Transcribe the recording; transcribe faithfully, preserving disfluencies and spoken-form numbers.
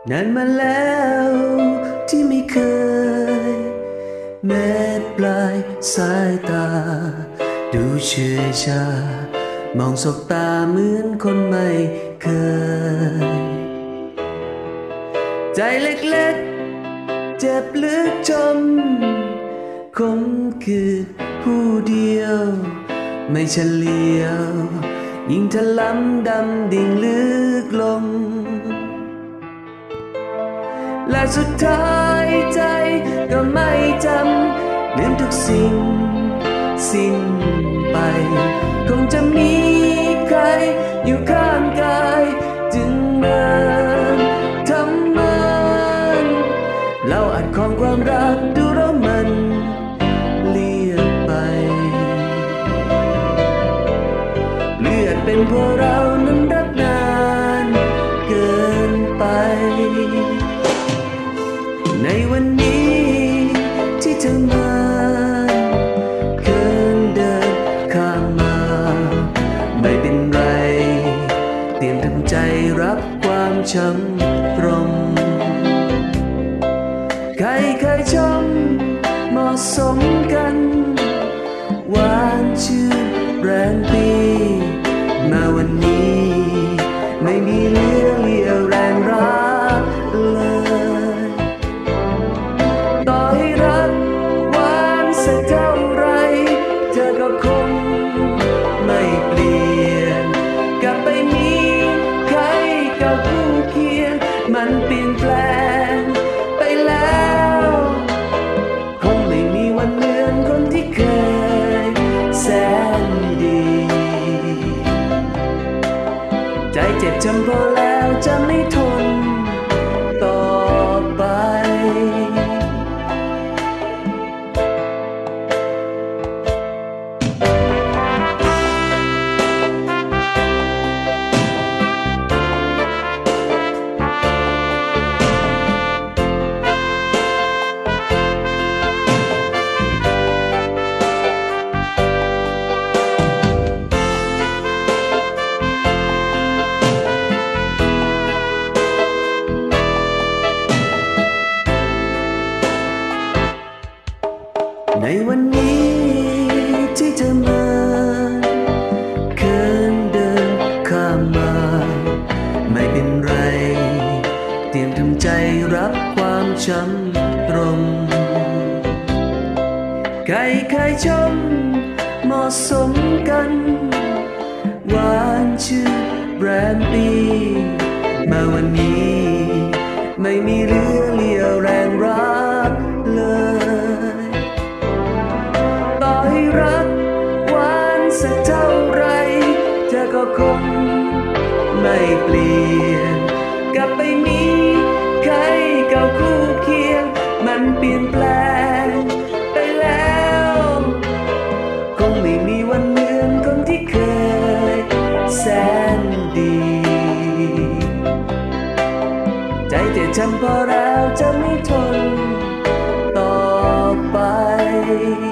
นานมาแล้วที่ไม่เคยแม้ปลายสายตาดูเชื่อชามองสบตาเหมือนคนไม่เคยใจเล็กๆเจ็บลึกจมคงคือผู้เดียวไม่เฉลียวยิ่งทะล้ำดำดิ่งลึกลงและสุดท้ายใจก็ไม่จำลืมทุกสิ่งสิ้นไปคงจะมีใครอยู่ข้างกายจึงเดินทำมันเราอาจของความรักดูแล้วมันเลี่ยนไปเลือดเป็นเพราะเรานั้นรักนานเกินไปในวันนี้ที่เธอมาเกินเดินข้ามมาไม่เป็นไรเตรียมทำใจรับความช้ำตรงใครเคยชมเหมาะสมกันหวานชื่นแรงปีมาวันนี้ไม่มีเหลือเลี่ยวแรงรักเลยต่อให้รักหวานสักเท่าไรเธอก็คงไม่เปลี่ยนกลับไปมีใครกับคู่เคียงมันเปลี่ยนแปลงไปแล้วคงไม่มีวันเหมือนคนที่เคยแสนดีใจเจ็บจำพอแล้วจะไม่ทนต่อไปในวันนี้ที่เธอมาเคินเดินข้ามมาไม่เป็นไรเตรียมทำใจรับความช้ำตรงใครใครชมเหมาะสมกันหวานชื่อแรมปีมาวันนี้ไม่มีเหลือเลี่ยวแรงรักเลยต่อให้รักหวานสักเท่าไรเธอก็คงไม่เปลี่ยนกลับไปมีใครเก่าคู่เคียงมันเปลี่ยนแปลงไปแล้วคงไม่มีวันเหมือนคนที่เคยแสนดีใจแต่จำพอแล้วจะไม่ทนต่อไป